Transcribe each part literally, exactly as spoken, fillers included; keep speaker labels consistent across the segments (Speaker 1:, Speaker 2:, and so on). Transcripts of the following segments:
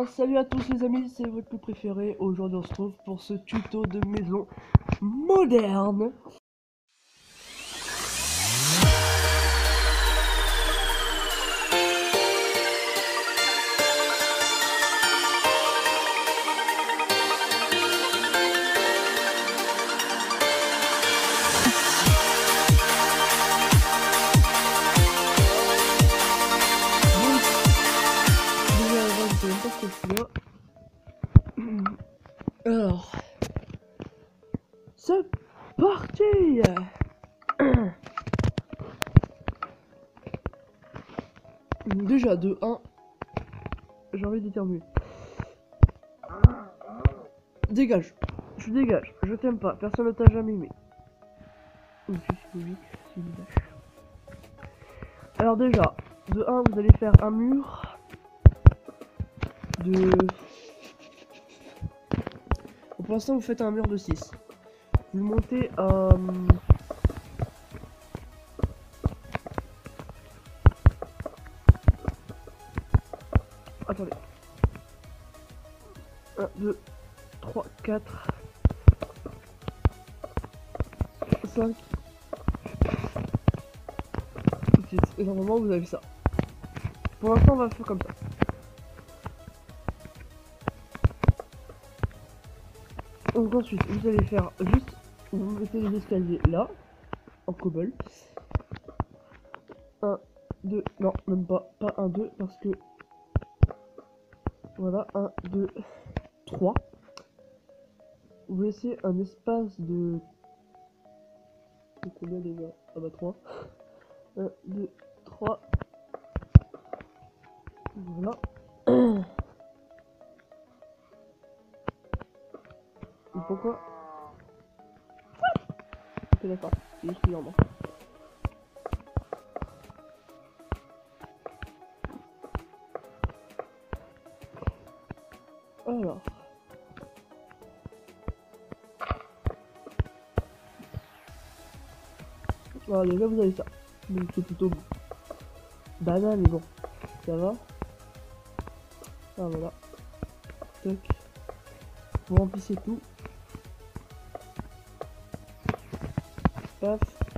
Speaker 1: bien, salut à tous les amis, c'est votre tout préféré. Aujourd'hui on se retrouve pour ce tuto de maison moderne. Alors, c'est parti. Déjà, de un, j'ai envie d'éternuer. Dégage, je dégage, je t'aime pas, personne ne t'a jamais aimé. Oui, c'est logique, c'est une vache. Alors déjà, de un, vous allez faire un mur de... Pour l'instant, vous faites un mur de six. Vous le montez à... Euh... Attendez. un, deux, trois, quatre, cinq, six. Et normalement, vous avez ça. Pour l'instant, on va faire comme ça. Donc ensuite, vous allez faire juste... Vous mettez les escaliers là, en cobble. un, deux, non, même pas. Pas un, deux, parce que... Voilà, un, deux, trois. Vous laissez un espace de... de combien déjà? Ah bah trois. un, deux, trois. Voilà. Et pourquoi? Ok, d'accord. C'est juste énorme. Alors. Voilà, déjà vous avez ça. Donc c'est plutôt banal, mais bon. Ça va. Ah voilà. Toc. Vous remplissez tout. Paf.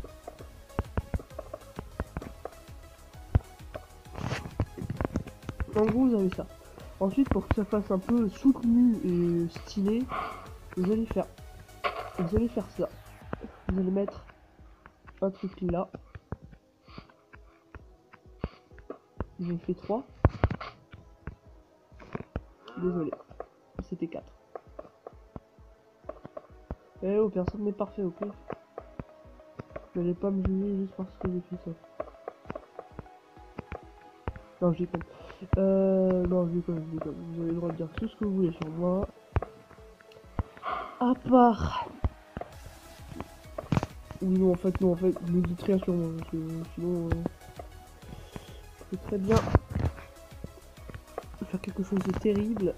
Speaker 1: En gros, vous avez ça. Ensuite, pour que ça fasse un peu soutenu et stylé, vous allez faire, vous allez faire ça. Vous allez mettre un truc là. J'en fait trois. Désolé, c'était quatre. Eh oh, personne n'est parfait, ok? Vous n'allez pas me juger juste parce que j'ai fait ça. Non, je déconne. Euh, non, je déconne, je déconne. Vous avez le droit de dire tout ce que vous voulez sur moi. À part... Oui, non, en fait, non, en fait, ne dites rien sur moi, parce que sinon... Euh, je peux très bien faire quelque chose de terrible.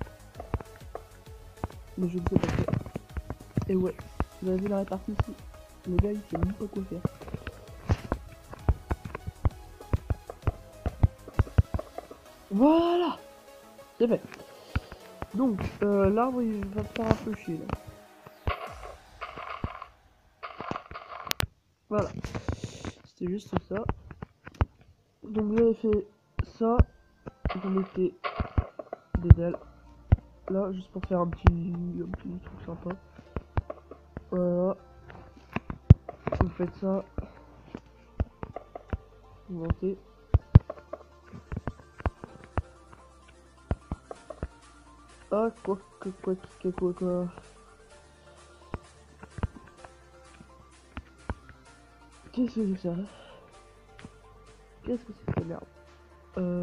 Speaker 1: Mais je ne sais pas quoi. Et ouais, vous avez vu la répartie ici. Le gars, il sait même pas quoi faire. Voilà, c'est fait. Donc, euh, l'arbre, il va faire un peu chier, là. Voilà. C'était juste ça. Donc, vous avez fait ça. Vous mettez des ailes. Là, juste pour faire un petit, un petit truc sympa. Voilà. Vous faites ça. Vous montez. Ah, quoi, quoi, quoi, quoi, quoi, quoi. Qu'est-ce que c'est ça? Qu'est-ce que c'est que merde? Euh...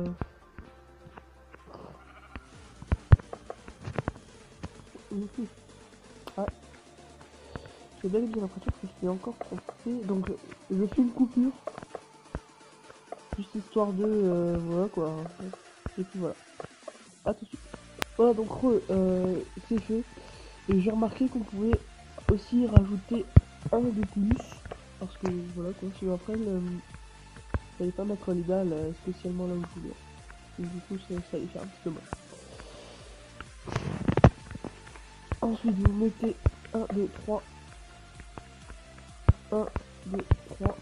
Speaker 1: Ah. J'ai bien l'impression que je suis encore trompé. Donc, je fais une coupure. Juste histoire de... Euh, voilà quoi. Et puis voilà. A tout de suite. Voilà, donc euh, c'est fait. Et j'ai remarqué qu'on pouvait aussi rajouter un de plus. Parce que voilà quoi. Sinon après, euh, j'allais pas mettre les dalles euh, spécialement là où je voulais. Donc du coup, ça, ça allait faire un petit peu mal. Ensuite vous mettez un, deux, trois. un, deux, trois.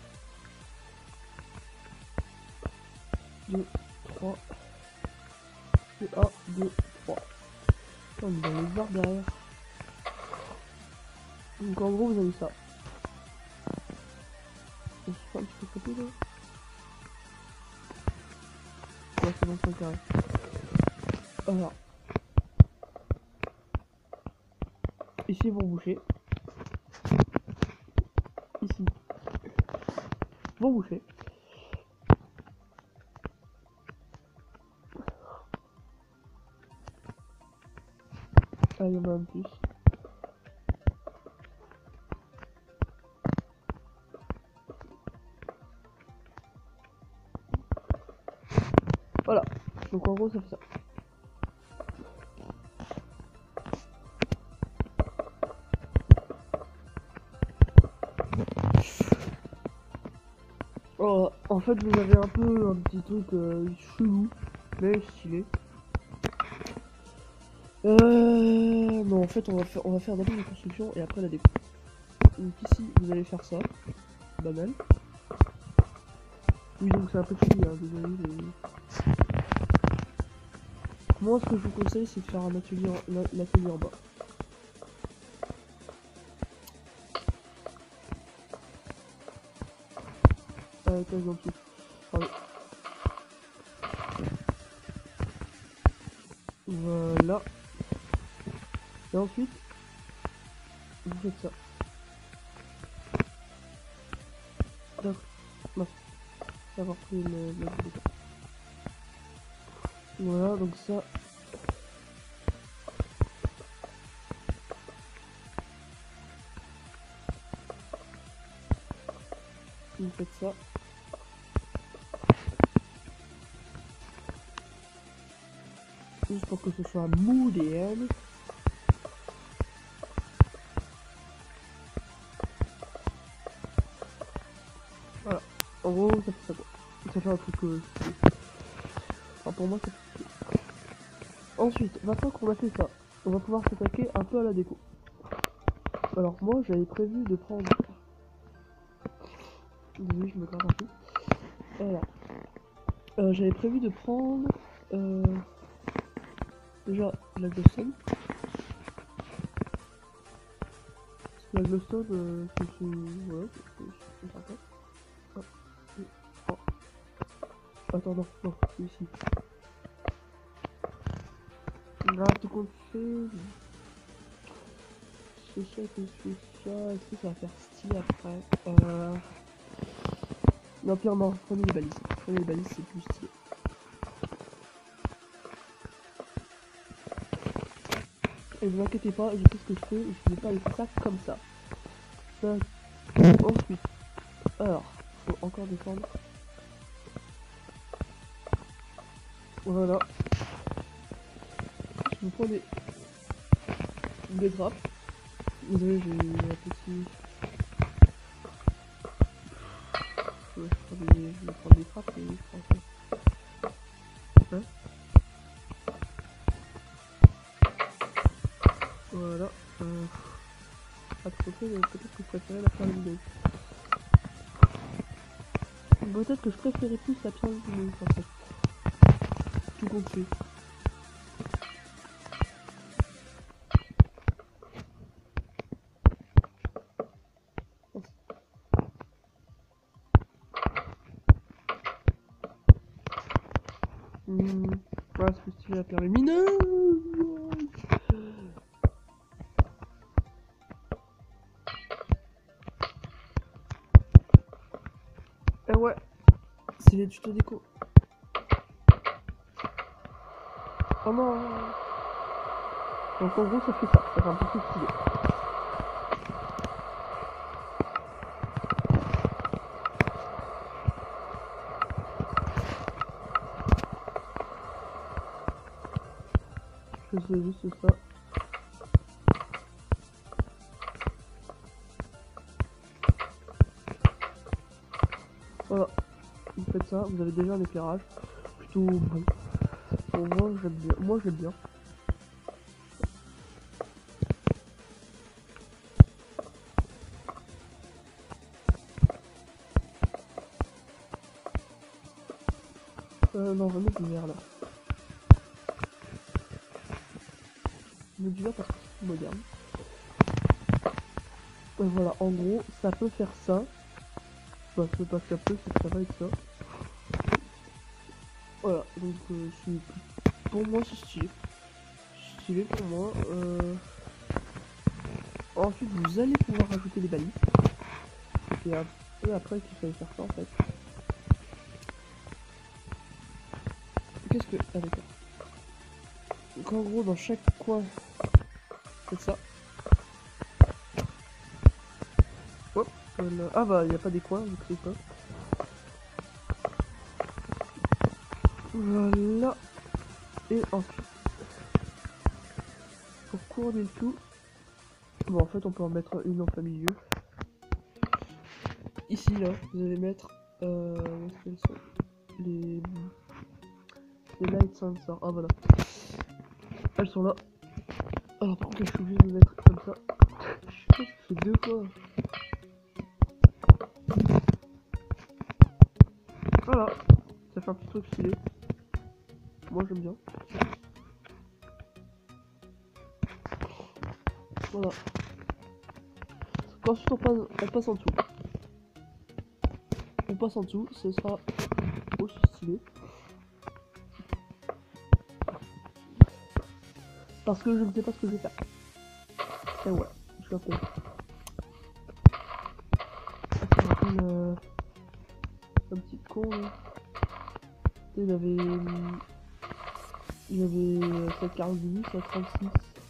Speaker 1: deux, trois. Et un, deux, trois. On est dans les barres derrière. Donc en gros vous avez ça. Je fais un petit peu côté là. Ouais, c'est bon, c'est carré. Voilà. Ici vont boucher. Ici vont boucher. Ah, il y en a un de plus. Voilà. Donc en gros ça fait ça. Oh, en fait vous avez un peu un petit truc euh, chelou, mais stylé. Euh, non, en fait on va faire, on va faire d'abord la construction et après la déco. Donc ici vous allez faire ça, banal. Oui, donc c'est un peu fini, hein, désolé. Mais... moi ce que je vous conseille c'est de faire un atelier en, l'atelier en bas. Euh, case en dessous. Pardon. Voilà. Et ensuite, vous faites ça. D'accord. Non. D'avoir pris une bloc de béton. Voilà, donc ça. Vous faites ça. Juste pour que ce soit moderne. Voilà. En gros, ça fait ça quoi. Ça fait un truc euh, enfin, pour moi, ça fait... Ensuite, maintenant qu'on a fait ça, on va pouvoir s'attaquer un peu à la déco. Alors moi, j'avais prévu de prendre... Désolé, je me gratte un peu. Voilà. Euh, j'avais prévu de prendre... Euh... Déjà, la glowstone. La glowstone, euh, c'est... Voilà, c'est sympa. un, deux, trois. Attends, non, non, c'est ici. Là, tout compte fait... C'est ça, c'est ça... Est-ce que ça va faire style après? Euh... Non, pire, non, prenez les balises. Prenez les balises, c'est plus stylé. Et ne vous inquiétez pas, je sais ce que je fais, je ne vais pas laisser ça comme ça. ça. Ensuite, alors, faut encore descendre. Voilà. Je vous prends des, des grappes. Désolé, j'ai un petit... Je vais prendre des, je vais prendre des grappes et je prends ça. Hein? Voilà. Euh... À côté, peut-être que je préférais la pierre lumineuse. Peut-être que je préférais plus la pierre lumineuse en fait. Tout compte fait. Mmh. Ouais, c'est plus stylé la pierre lumineuse. Eh ouais, c'est les tutos déco. Oh non. Donc en gros ça fait ça, ça fait un peu plus stylé. Je fais juste ça. Voilà, vous faites ça, vous avez déjà un éclairage plutôt bon. Pour moi j'aime bien, moi j'aime bien. Euh, non, on va mettre du vert là. On met du vert parce que c'est plus moderne. Et voilà, en gros, ça peut faire ça. Bah, c'est pas que ça peut, c'est que ça va être ça. Voilà, donc euh, c'est pour moi c'est stylé. Stylé pour moi. Euh... Ensuite, vous allez pouvoir rajouter des balises. Et après, après qu'il fallait faire ça en fait. Qu'est-ce que... Ah d'accord. Donc en gros, dans chaque coin, c'est ça. Hop, voilà. Ah bah, il n'y a pas des coins, vu que c'est pas. Voilà. Et ensuite, pour couronner le tout, bon en fait on peut en mettre une en plein milieu. Ici là, vous allez mettre euh, où est-ce qu'elles sont les les light sensors. Ah voilà, elles sont là. Alors par contre je suis obligé de me mettre comme ça. Je fais deux fois. Voilà, ça fait un petit truc stylé. Moi j'aime bien. Voilà. Ensuite on passe, on passe en dessous. On passe en dessous, ce sera aussi stylé. Parce que je ne sais pas ce que je vais faire. Et voilà, je suis un peu. Un, euh, un petit con là. Il avait. Il avait cette carte de à trente-six.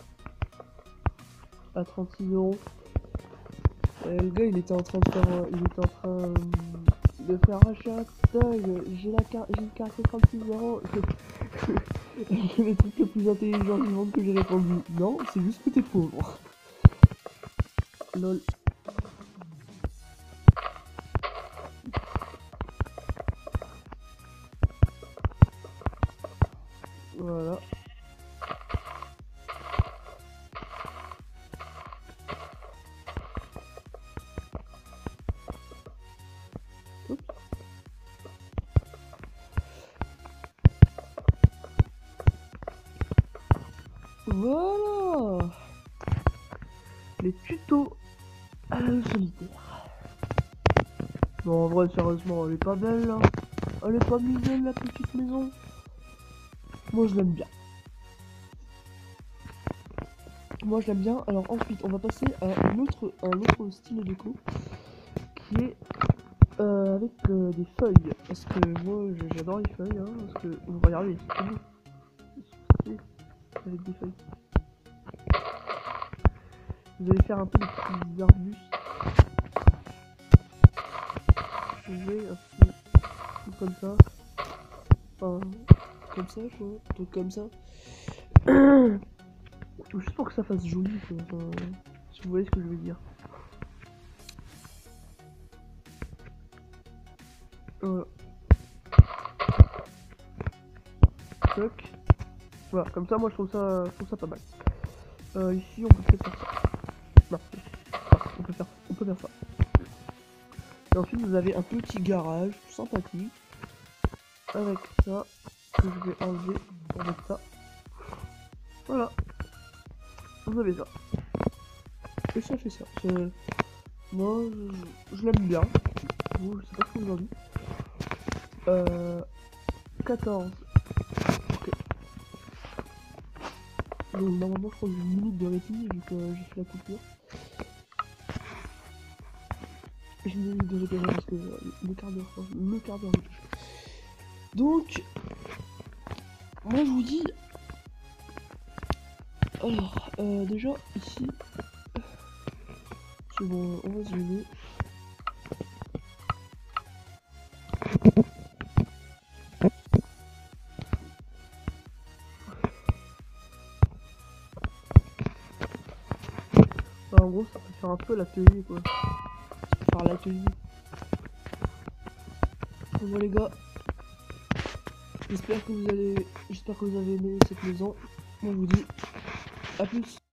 Speaker 1: À trente-six euros. Et le gars il était en train de faire. Euh, il était en train euh, de faire achat. J'ai la carte. J'ai une carte de trente-six euros. C'est le truc le plus intelligent du monde que j'ai répondu. Non, c'est juste que t'es pauvre. Lol. Voilà. Oups. Voilà. Les tutos à la solitaire. Non, en vrai, sérieusement, elle est pas belle là. Elle est pas mignonne la petite maison. Moi je l'aime bien. Moi je l'aime bien. Alors ensuite on va passer à un autre, un autre style de déco qui est euh, avec euh, des feuilles. Parce que moi j'adore les feuilles. Hein, parce que vous regardez, c'est avec des feuilles. Vous allez faire un peu des petits arbustes. Vous voyez un peu comme ça. Enfin, comme ça quoi. Donc comme ça. Juste pour que ça fasse joli quoi. Enfin, si vous voyez ce que je veux dire. Voilà. Toc. Voilà, comme ça moi je trouve ça, je trouve ça pas mal. Euh, ici on peut peut-être faire ça. Non, non, on peut faire, on peut faire ça. Et ensuite vous avez un petit garage sympathique avec ça que je vais enlever avec ça. Voilà. Vous avez ça. Et ça fait ça. Moi je, je l'aime bien. Vous, je sais pas ce que vous en dites. Euh, quatorze. Ok. Donc normalement je crois que j'ai une minute de répit vu que j'ai fait la coupure. J'ai une minute de répit parce que euh, le quart d'heure, le quart d'heure me touche. Donc, moi je vous dis. Alors, euh, déjà ici, c'est bon, on va se lever. En gros, ça peut faire un peu l'atelier quoi. Faire l'atelier. Bon les gars, j'espère que vous allez, j'espère que vous avez aimé cette maison. Moi je vous dis à plus.